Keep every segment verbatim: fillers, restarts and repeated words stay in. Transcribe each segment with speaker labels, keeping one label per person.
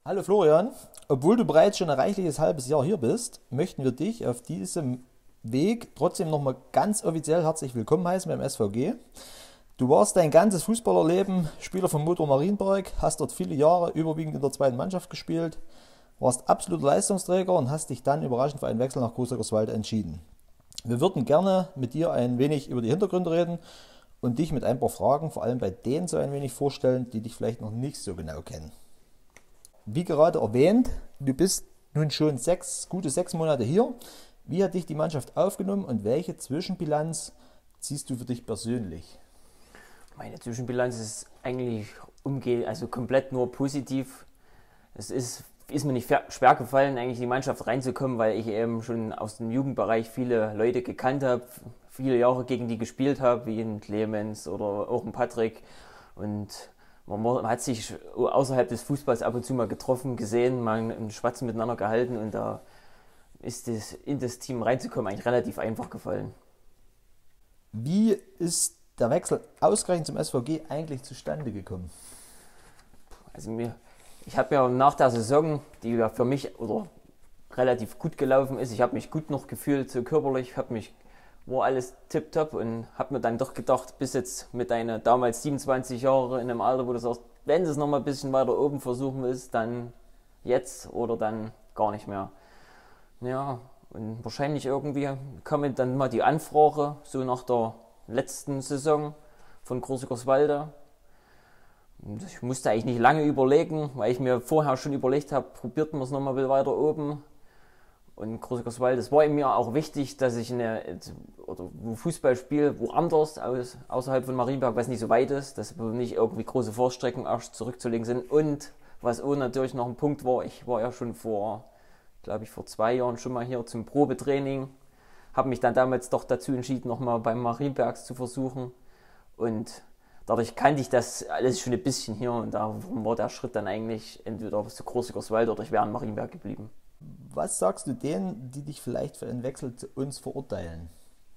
Speaker 1: Hallo Florian, obwohl du bereits schon ein reichliches halbes Jahr hier bist, möchten wir dich auf diesem Weg trotzdem nochmal ganz offiziell herzlich willkommen heißen beim S V G. Du warst dein ganzes Fußballerleben Spieler vom Motor Marienberg, hast dort viele Jahre überwiegend in der zweiten Mannschaft gespielt, warst absoluter Leistungsträger und hast dich dann überraschend für einen Wechsel nach Großeckoswalde entschieden. Wir würden gerne mit dir ein wenig über die Hintergründe reden und dich mit ein paar Fragen, vor allem bei denen so ein wenig vorstellen, die dich vielleicht noch nicht so genau kennen. Wie gerade erwähnt, du bist nun schon sechs, gute sechs Monate hier. Wie hat dich die Mannschaft aufgenommen und welche Zwischenbilanz ziehst du für dich persönlich?
Speaker 2: Meine Zwischenbilanz ist eigentlich umge also komplett nur positiv. Es ist, ist mir nicht schwer gefallen, eigentlich in die Mannschaft reinzukommen, weil ich eben schon aus dem Jugendbereich viele Leute gekannt habe, viele Jahre gegen die gespielt habe, wie ein Clemens oder auch ein Patrick. Und man hat sich außerhalb des Fußballs ab und zu mal getroffen, gesehen, mal einen Schwatz miteinander gehalten und da ist es in das Team reinzukommen eigentlich relativ einfach gefallen.
Speaker 1: Wie ist der Wechsel ausgerechnet zum S V G eigentlich zustande gekommen?
Speaker 2: Also mir, ich habe ja nach der Saison, die ja für mich oder relativ gut gelaufen ist, ich habe mich gut noch gefühlt, so körperlich, habe mich war alles tipptopp und habe mir dann doch gedacht, bis jetzt mit deiner damals siebenundzwanzig Jahre in einem Alter, wo du sagst, wenn du es noch mal ein bisschen weiter oben versuchen willst, dann jetzt oder dann gar nicht mehr. Ja, und wahrscheinlich irgendwie kam dann mal die Anfrage, so nach der letzten Saison von Großeckoswalde. Ich musste eigentlich nicht lange überlegen, weil ich mir vorher schon überlegt habe, probierten wir es nochmal weiter oben. Und Großeckoswalde, es war mir auch wichtig, dass ich eine, oder Fußball spiele, woanders, aus, außerhalb von Marienberg, was nicht so weit ist, dass nicht irgendwie große Vorstrecken erst zurückzulegen sind. Und was auch natürlich noch ein Punkt war, ich war ja schon vor, glaube ich, vor zwei Jahren schon mal hier zum Probetraining, habe mich dann damals doch dazu entschieden, nochmal beim Marienbergs zu versuchen. Und dadurch kannte ich das alles schon ein bisschen hier und da war der Schritt dann eigentlich entweder zu Großeckoswalde oder ich wäre in Marienberg geblieben.
Speaker 1: Was sagst du denen, die dich vielleicht für einen Wechsel zu uns verurteilen?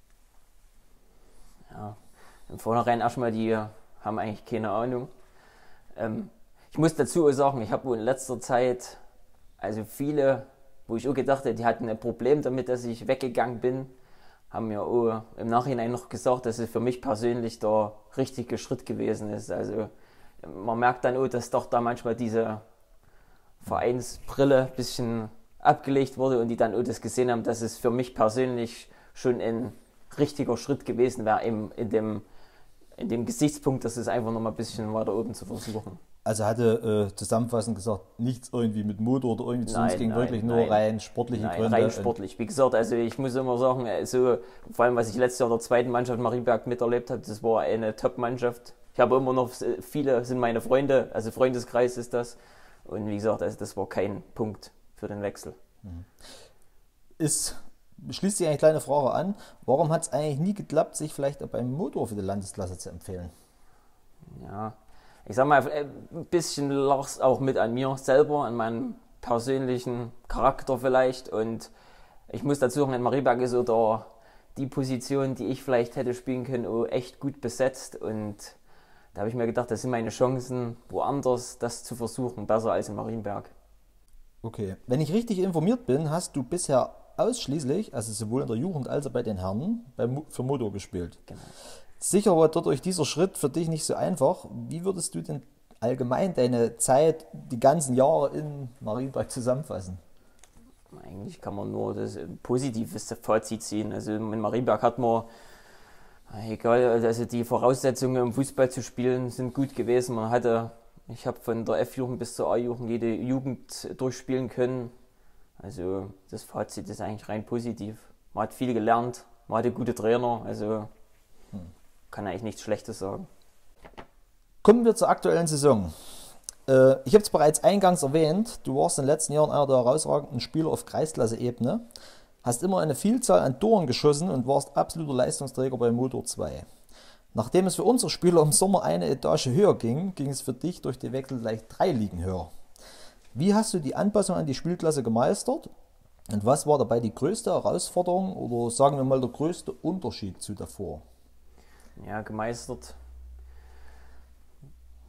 Speaker 2: Ja, im Vornherein erstmal, die haben eigentlich keine Ahnung. Ähm, ich muss dazu auch sagen, ich habe wohl in letzter Zeit, also viele, wo ich auch gedacht hätte, die hatten ein Problem damit, dass ich weggegangen bin, haben mir auch im Nachhinein noch gesagt, dass es für mich persönlich der richtige Schritt gewesen ist. Also man merkt dann auch, dass doch da manchmal diese Vereinsbrille ein bisschen abgelegt wurde und die dann auch das gesehen haben, dass es für mich persönlich schon ein richtiger Schritt gewesen wäre, eben in dem, in dem Gesichtspunkt, dass es einfach noch mal ein bisschen weiter oben zu versuchen.
Speaker 1: Also hatte äh, zusammenfassend gesagt, nichts irgendwie mit Motor oder irgendwie zu uns, ging
Speaker 2: Nein,
Speaker 1: wirklich nur
Speaker 2: nein.
Speaker 1: rein sportliche
Speaker 2: Nein,
Speaker 1: Gründe.
Speaker 2: rein sportlich. Wie gesagt, also ich muss immer sagen, so, vor allem was ich letztes Jahr in der zweiten Mannschaft Marienberg miterlebt habe, das war eine Top-Mannschaft. Ich habe immer noch, viele sind meine Freunde, also Freundeskreis ist das. Und wie gesagt, also das war kein Punkt für den Wechsel.
Speaker 1: Ist, schließt sich eine kleine Frage an, warum hat es eigentlich nie geklappt, sich vielleicht auch beim Motor für die Landesklasse zu empfehlen?
Speaker 2: Ja, ich sag mal, ein bisschen lag es auch mit an mir selber, an meinem persönlichen Charakter vielleicht. Und ich muss dazu sagen, in Marienberg ist so der, die Position, die ich vielleicht hätte spielen können, auch echt gut besetzt. Und da habe ich mir gedacht, das sind meine Chancen, woanders das zu versuchen, besser als in Marienberg.
Speaker 1: Okay, wenn ich richtig informiert bin, hast du bisher ausschließlich, also sowohl in der Jugend als auch bei den Herren, beim, für Motor gespielt.
Speaker 2: Genau.
Speaker 1: Sicher war dadurch dieser Schritt für dich nicht so einfach. Wie würdest du denn allgemein deine Zeit, die ganzen Jahre in Marienberg zusammenfassen?
Speaker 2: Eigentlich kann man nur das positives Fazit ziehen. Also in Marienberg hat man, egal, also die Voraussetzungen, um Fußball zu spielen, sind gut gewesen. Man hatte, ich habe von der F-Jugend bis zur A-Jugend jede Jugend durchspielen können. Also das Fazit ist eigentlich rein positiv. Man hat viel gelernt, man hatte gute Trainer, also hm. kann eigentlich nichts Schlechtes sagen.
Speaker 1: Kommen wir zur aktuellen Saison. Äh, ich habe es bereits eingangs erwähnt, du warst in den letzten Jahren einer der herausragenden Spieler auf Kreisklasse-Ebene, hast immer eine Vielzahl an Toren geschossen und warst absoluter Leistungsträger bei Motor zwei. Nachdem es für unsere Spieler im Sommer eine Etage höher ging, ging es für dich durch den Wechsel gleich drei Ligen höher. Wie hast du die Anpassung an die Spielklasse gemeistert und was war dabei die größte Herausforderung oder sagen wir mal der größte Unterschied zu davor?
Speaker 2: Ja, gemeistert.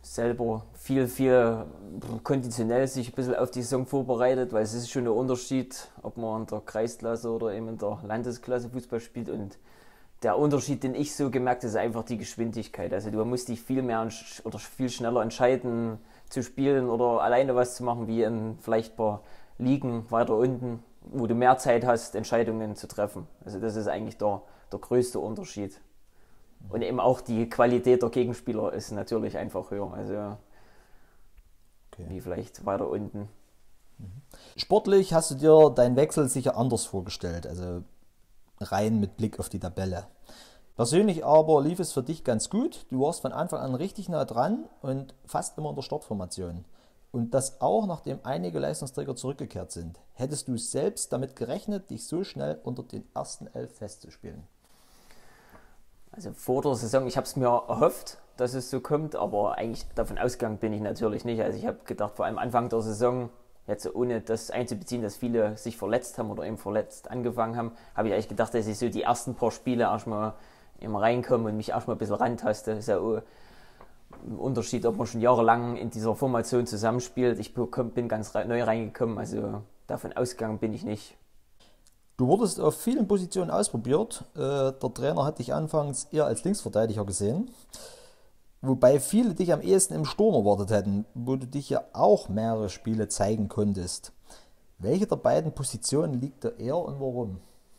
Speaker 2: selber viel, viel konditionell sich ein bisschen auf die Saison vorbereitet, weil es ist schon ein Unterschied, ob man in der Kreisklasse oder eben in der Landesklasse Fußball spielt. Und der Unterschied, den ich so gemerkt habe, ist einfach die Geschwindigkeit. Also du musst dich viel mehr oder viel schneller entscheiden zu spielen oder alleine was zu machen, wie in vielleicht ein paar Ligen weiter unten, wo du mehr Zeit hast, Entscheidungen zu treffen. Also das ist eigentlich der, der größte Unterschied. Und eben auch die Qualität der Gegenspieler ist natürlich einfach höher, also okay. Wie vielleicht weiter unten.
Speaker 1: Sportlich hast du dir deinen Wechsel sicher anders vorgestellt, also rein mit Blick auf die Tabelle. Persönlich aber lief es für dich ganz gut. Du warst von Anfang an richtig nah dran und fast immer in der Startformation. Und das auch, nachdem einige Leistungsträger zurückgekehrt sind. Hättest du selbst damit gerechnet, dich so schnell unter den ersten elf festzuspielen?
Speaker 2: Also vor der Saison, ich habe es mir erhofft, dass es so kommt, aber eigentlich davon ausgegangen bin ich natürlich nicht. Also ich habe gedacht, vor allem Anfang der Saison, jetzt ohne das einzubeziehen, dass viele sich verletzt haben oder eben verletzt angefangen haben, habe ich eigentlich gedacht, dass ich so die ersten paar Spiele erstmal immer reinkomme und mich erstmal ein bisschen rantaste. Das ist ja auch ein Unterschied, ob man schon jahrelang in dieser Formation zusammenspielt. Ich bin ganz neu reingekommen, also davon ausgegangen bin ich nicht.
Speaker 1: Du wurdest auf vielen Positionen ausprobiert. Der Trainer hat dich anfangs eher als Linksverteidiger gesehen, wobei viele dich am ehesten im Sturm erwartet hätten, wo du dich ja auch mehrere Spiele zeigen konntest. Welche der beiden Positionen liegt dir eher und warum?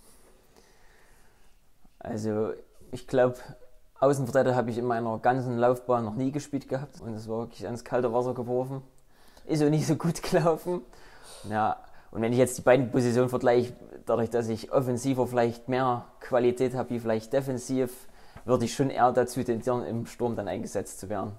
Speaker 2: Also ich glaube, Außenverteidiger habe ich in meiner ganzen Laufbahn noch nie gespielt gehabt und es war wirklich ans kalte Wasser geworfen. Ist auch nicht so gut gelaufen. Ja, und wenn ich jetzt die beiden Positionen vergleiche, dadurch, dass ich offensiver vielleicht mehr Qualität habe wie vielleicht defensiv, würde ich schon eher dazu tendieren, im Sturm dann eingesetzt zu werden.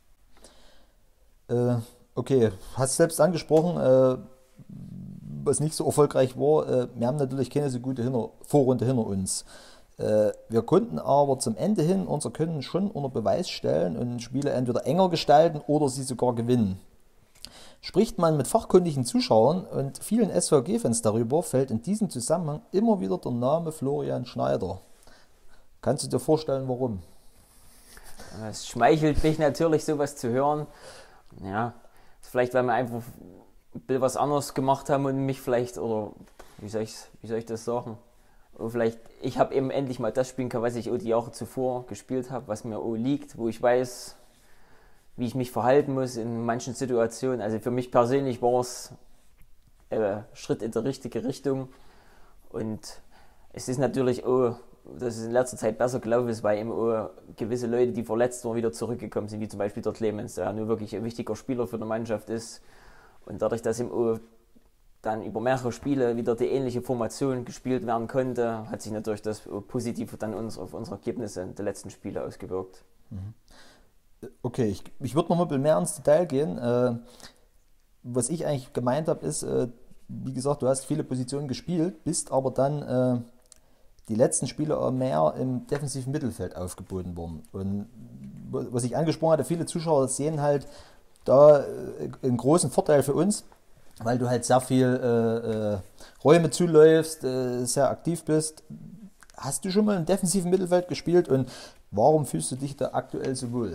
Speaker 1: Äh, okay, hast selbst angesprochen, äh, was nicht so erfolgreich war. Äh, wir haben natürlich keine so gute hinter- Vorrunde hinter uns. Äh, wir konnten aber zum Ende hin unser Können schon unter Beweis stellen und Spiele entweder enger gestalten oder sie sogar gewinnen. Spricht man mit fachkundigen Zuschauern und vielen S V G-Fans darüber, fällt in diesem Zusammenhang immer wieder der Name Florian Schneider. Kannst du dir vorstellen, warum?
Speaker 2: Es schmeichelt mich natürlich, sowas zu hören. Ja, vielleicht, weil wir einfach ein bisschen was anderes gemacht haben und mich vielleicht, oder wie soll ich, wie soll ich das sagen? Oder vielleicht, ich habe eben endlich mal das spielen können, was ich auch die Jahre zuvor gespielt habe, was mir auch liegt, wo ich weiß, wie ich mich verhalten muss in manchen Situationen. Also für mich persönlich war es ein Schritt in die richtige Richtung. Und es ist natürlich auch, dass es in letzter Zeit besser gelaufen ist, weil eben auch gewisse Leute, die verletzt waren, wieder zurückgekommen sind, wie zum Beispiel der Clemens, der ja nur wirklich ein wichtiger Spieler für die Mannschaft ist. Und dadurch, dass eben auch dann über mehrere Spiele wieder die ähnliche Formation gespielt werden konnte, hat sich natürlich das positiv dann uns auf unsere Ergebnisse der letzten Spiele ausgewirkt.
Speaker 1: Mhm. Okay, ich, ich würde noch mal ein bisschen mehr ins Detail gehen. Äh, was ich eigentlich gemeint habe, ist, äh, wie gesagt, du hast viele Positionen gespielt, bist aber dann äh, die letzten Spiele mehr im defensiven Mittelfeld aufgeboten worden. Und was ich angesprochen hatte, viele Zuschauer sehen halt da äh, einen großen Vorteil für uns, weil du halt sehr viel äh, äh, Räume zuläufst, äh, sehr aktiv bist. Hast du schon mal im defensiven Mittelfeld gespielt und warum fühlst du dich da aktuell so wohl?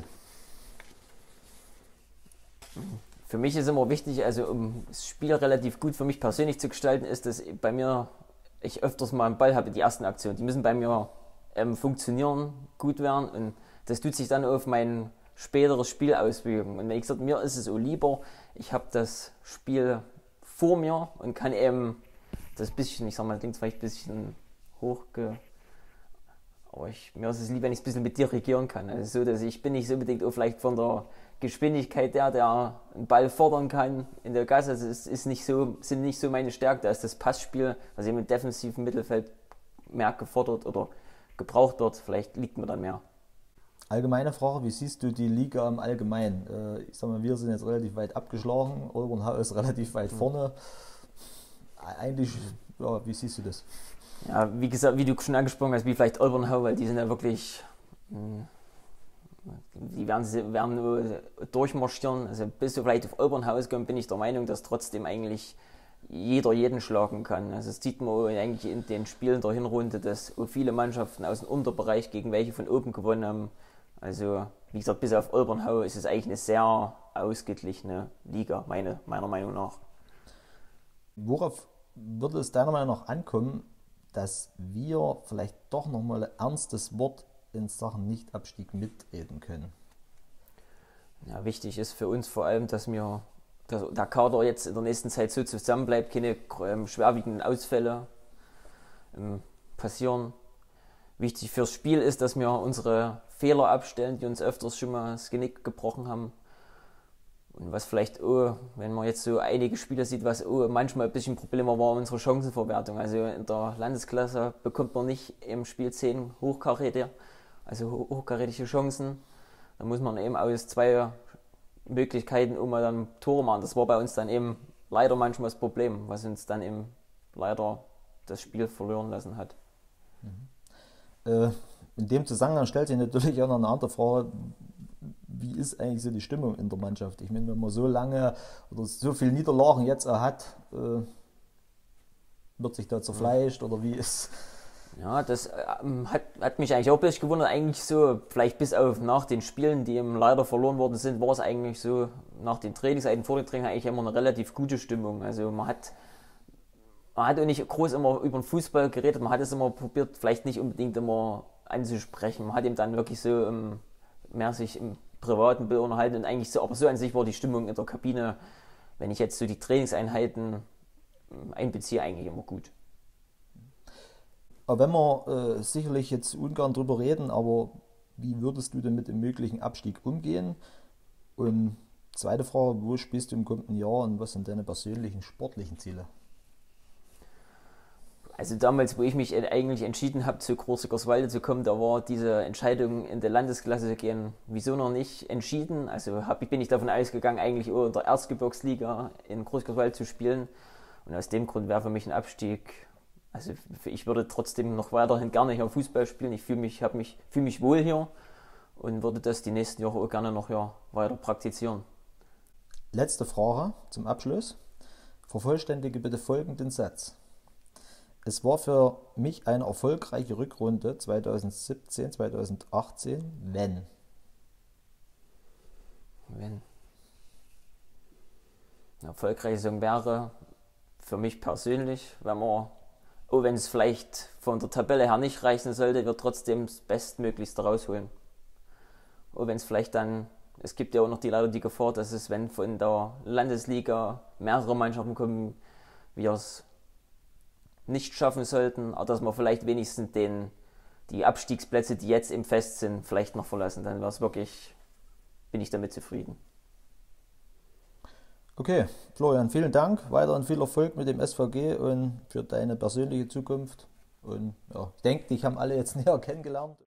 Speaker 2: Für mich ist immer wichtig, also um das Spiel relativ gut für mich persönlich zu gestalten, ist, dass bei mir, ich öfters mal einen Ball habe in die ersten Aktionen. Die müssen bei mir ähm, funktionieren, gut werden und das tut sich dann auf mein späteres Spiel auswirken. Und wenn ich sage, mir ist es auch lieber, ich habe das Spiel vor mir und kann eben das bisschen, ich sag mal, klingt vielleicht ein bisschen hochge... Aber ich, mir ist es lieber, wenn ich es ein bisschen mit dirigieren kann. Also so, dass ich bin nicht so unbedingt auch vielleicht von der Geschwindigkeit der, der einen Ball fordern kann in der Gasse. Also es ist nicht so, sind nicht so meine Stärke. Da ist das Passspiel, was eben im defensiven Mittelfeld mehr gefordert oder gebraucht wird. Vielleicht liegt mir dann mehr.
Speaker 1: Allgemeine Frage, wie siehst du die Liga im Allgemeinen? Ich sag mal, wir sind jetzt relativ weit abgeschlagen, Olbernhau ist relativ weit vorne. Eigentlich, ja, wie siehst du das?
Speaker 2: Ja, wie gesagt, wie du schon angesprochen hast, wie vielleicht Olbernhau, weil die sind ja wirklich, die werden, werden nur durchmarschieren. Also bis du vielleicht auf Olbernhau kommst, bin ich der Meinung, dass trotzdem eigentlich jeder jeden schlagen kann. Also das sieht man eigentlich in den Spielen der Hinrunde, dass viele Mannschaften aus dem Unterbereich gegen welche von oben gewonnen haben. Also, wie gesagt, bis auf Olbernhau ist es eigentlich eine sehr ausgeglichene Liga, meine, meiner Meinung nach.
Speaker 1: Worauf würde es deiner Meinung nach ankommen, dass wir vielleicht doch nochmal ein ernstes Wort in Sachen Nichtabstieg mitreden können?
Speaker 2: Ja, wichtig ist für uns vor allem, dass wir dass der Kader jetzt in der nächsten Zeit so zusammenbleibt, keine ähm, schwerwiegenden Ausfälle ähm, passieren. Wichtig fürs Spiel ist, dass wir unsere Fehler abstellen, die uns öfters schon mal das Genick gebrochen haben. Und was vielleicht, oh, wenn man jetzt so einige Spieler sieht, was oh, manchmal ein bisschen Probleme war, unsere Chancenverwertung. Also in der Landesklasse bekommt man nicht im Spiel zehn hochkarätige, also hochkarätige Chancen. Da muss man eben aus zwei Möglichkeiten, um mal dann Tore machen. Das war bei uns dann eben leider manchmal das Problem, was uns dann eben leider das Spiel verloren lassen hat.
Speaker 1: Mhm. Äh, in dem Zusammenhang stellt sich natürlich auch noch eine andere Frage, wie ist eigentlich so die Stimmung in der Mannschaft? Ich meine, wenn man so lange oder so viele Niederlagen jetzt auch hat, äh, wird sich da zerfleischt oder wie ist...
Speaker 2: Ja, das ähm, hat, hat mich eigentlich auch ein bisschen gewundert. Eigentlich so, vielleicht bis auf nach den Spielen, die eben leider verloren worden sind, war es eigentlich so, nach den Trainingszeiten, vor den Trainings eigentlich immer eine relativ gute Stimmung. Also man hat, man hat auch nicht groß immer über den Fußball geredet, man hat es immer probiert, vielleicht nicht unbedingt immer anzusprechen. Man hat eben dann wirklich so ähm, mehr sich im privaten Bild unterhalten und eigentlich so, aber so an sich war die Stimmung in der Kabine, wenn ich jetzt so die Trainingseinheiten einbeziehe, eigentlich immer gut.
Speaker 1: Aber wenn wir äh, sicherlich jetzt ungern drüber reden, aber wie würdest du denn mit dem möglichen Abstieg umgehen? Und zweite Frage, wo spielst du im kommenden Jahr und was sind deine persönlichen sportlichen Ziele?
Speaker 2: Also damals, wo ich mich eigentlich entschieden habe, zu Groß Eckerswalde zu kommen, da war diese Entscheidung in der Landesklasse zu gehen wieso noch nicht entschieden. Also hab, bin ich davon ausgegangen, eigentlich auch in der Erzgebirgsliga in Groß Eckerswalde zu spielen. Und aus dem Grund wäre für mich ein Abstieg... Also ich würde trotzdem noch weiterhin gerne hier Fußball spielen. Ich fühle mich, mich, fühl mich wohl hier und würde das die nächsten Jahre auch gerne noch hier weiter praktizieren.
Speaker 1: Letzte Frage zum Abschluss. Vervollständige bitte folgenden Satz. Es war für mich eine erfolgreiche Rückrunde zwanzig siebzehn, zwanzig achtzehn, wenn?
Speaker 2: Wenn? Eine erfolgreiche Saison wäre für mich persönlich, wenn man Oh, wenn es vielleicht von der Tabelle her nicht reichen sollte, wird trotzdem das Bestmöglichste rausholen. Oh, wenn es vielleicht dann, es gibt ja auch noch die leider die Gefahr, dass es, wenn von der Landesliga mehrere Mannschaften kommen, wir es nicht schaffen sollten, aber dass wir vielleicht wenigstens den, die Abstiegsplätze, die jetzt im Fest sind, vielleicht noch verlassen. Dann wäre es wirklich, bin ich damit zufrieden.
Speaker 1: Okay, Florian, vielen Dank. Weiterhin viel Erfolg mit dem S V G und für deine persönliche Zukunft. Und ja, ich denke, dich haben alle jetzt näher kennengelernt.